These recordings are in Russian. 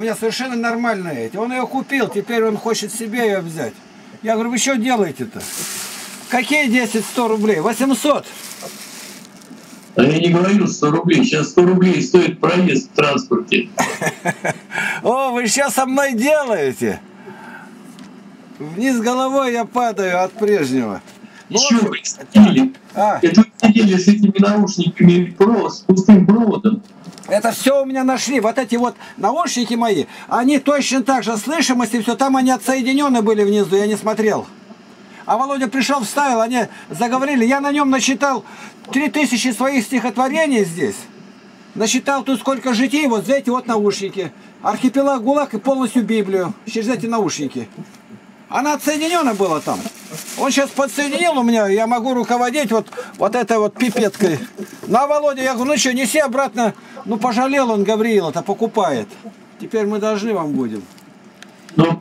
У меня совершенно нормальные эти. Он ее купил, теперь он хочет себе ее взять. Я говорю, вы что делаете-то? Какие 10-100 рублей? 800. А я не говорил 100 рублей. Сейчас 100 рублей стоит проезд в транспорте. О, вы сейчас со мной делаете? Вниз головой я падаю от прежнего. Еще вы сидели. Это вы сидели с этими наушниками с пустым проводом. Это все у меня нашли. Вот эти вот наушники мои, они точно так же слышимость и все. Там они отсоединены были внизу, я не смотрел. А Володя пришел, вставил, они заговорили. Я на нем насчитал 3000 своих стихотворений здесь. Насчитал тут сколько житий, вот за эти вот наушники. Архипелаг ГУЛАГ и полностью Библию через эти наушники. Она отсоединена была там. Он сейчас подсоединил у меня, я могу руководить вот этой вот пипеткой. На Володя, я говорю, ну что, неси обратно. Ну пожалел он Гавриила-то, покупает. Теперь мы должны вам будем. Ну,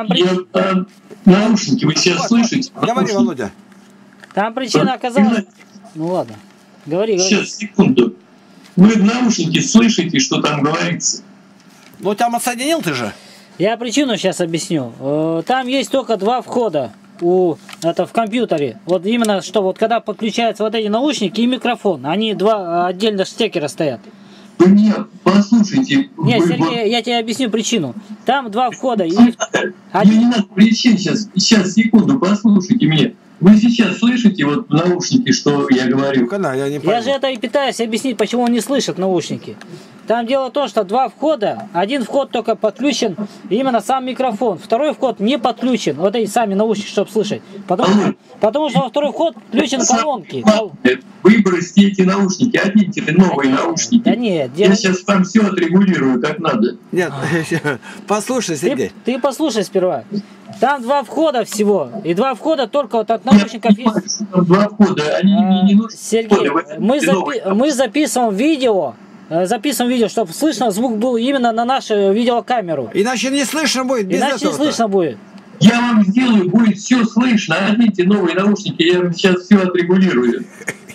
наушники вы сейчас слышите? Говори, Володя. Там причина оказалась... Ну ладно, говори. Сейчас, секунду. Вы в наушнике слышите, что там говорится? Ну там отсоединил ты же. Я причину сейчас объясню. Там есть только два входа в компьютере. Вот именно, что вот когда подключаются вот эти наушники и микрофон. Они два отдельно штекера стоят. Вы меня послушайте. Нет, Сергей, я тебе объясню причину. Там два входа. Не надо причин сейчас. Сейчас, секунду, послушайте меня. Вы сейчас слышите вот в наушнике, что я говорю? Я же это и пытаюсь объяснить, почему он не слышит наушники. Там дело в том, что два входа. Один вход только подключен именно сам микрофон. Второй вход не подключен. Вот эти сами наушники, чтобы слышать. Потому что во второй вход включен колонки. Вы бросьте эти наушники, оденьте новые наушники. Да нет. Я сейчас там все отрегулирую, как надо. Нет, послушай, Сергей. Ты послушай сперва. Там два входа всего. И два входа только вот от наушников есть. Два входа, они не нужны. Сергей, мы записываем видео. Чтобы слышно звук был именно на нашу видеокамеру. Иначе не слышно будет без Иначе не слышно будет. Я вам сделаю, будет все слышно. Оденьте новые наушники, я вам сейчас все отрегулирую.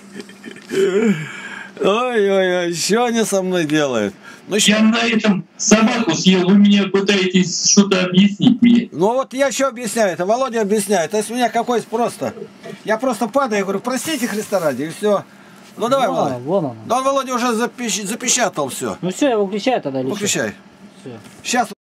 Ой-ой-ой, что они со мной делают? Ну, я на этом собаку съел, вы меня пытаетесь что-то объяснить мне. Ну вот я что объясняю, это Володя объясняет. То есть у меня какой просто. Я просто падаю, говорю, простите Христа ради, и все. Ну давай, Володя. Вон он. Да он, Володя, уже запечатал все. Ну все, я выключаю тогда. Выключай. Сейчас.